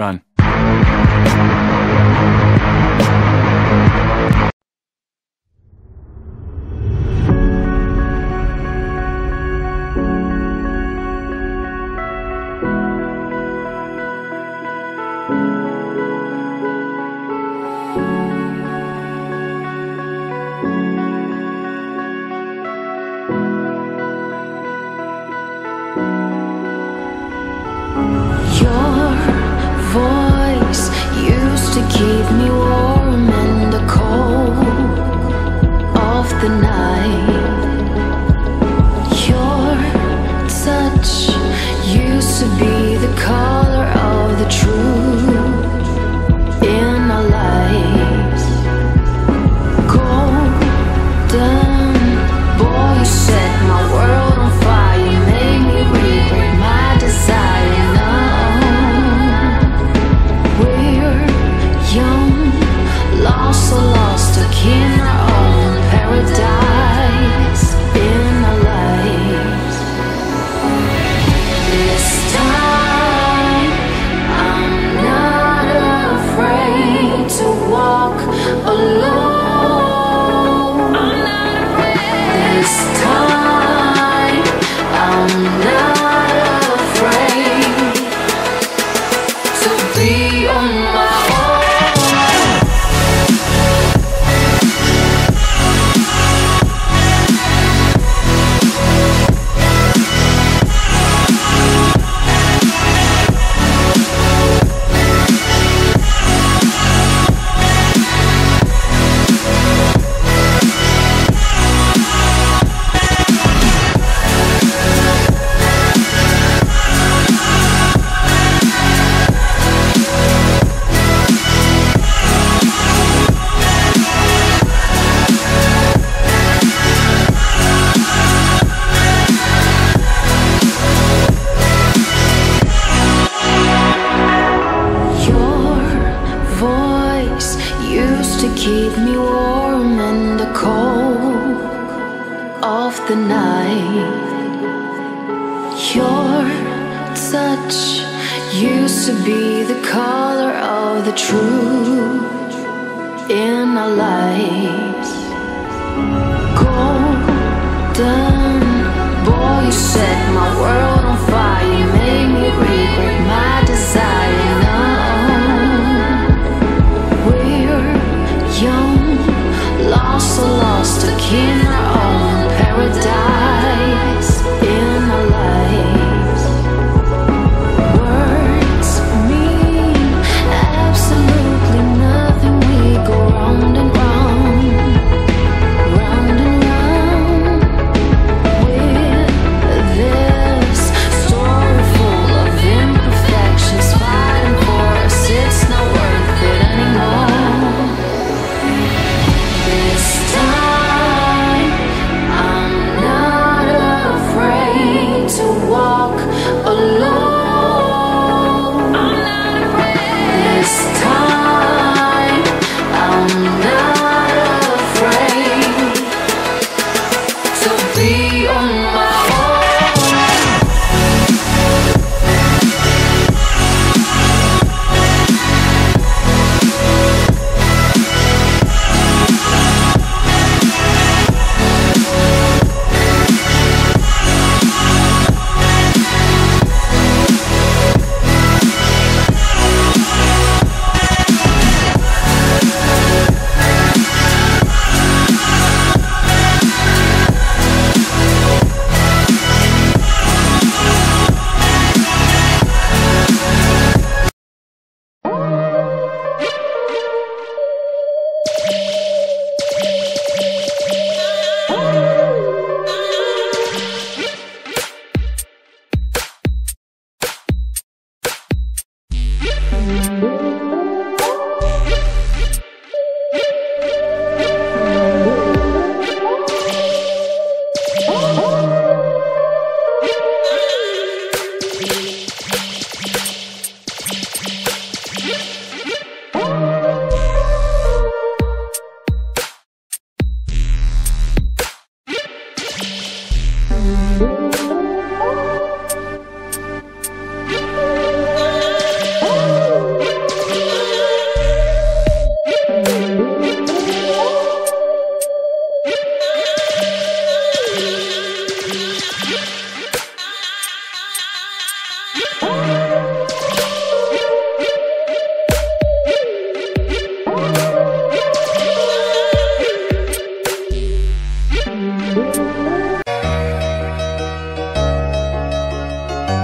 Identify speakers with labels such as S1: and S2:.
S1: Run.
S2: Keep me warm in the cold of the night. Your touch used to be the color of the truth in our lives. Golden boy, you set my world on fire. You made me regret my desire. Lost, so lost, stuck in our own paradise in our lives. This time I'm not afraid to walk alone. I'm not afraid. This time I'm not afraid to be on my own. Keep me warm in the cold of the night. Your touch used to be the color of the truth in our lives. Golden boy, you set my world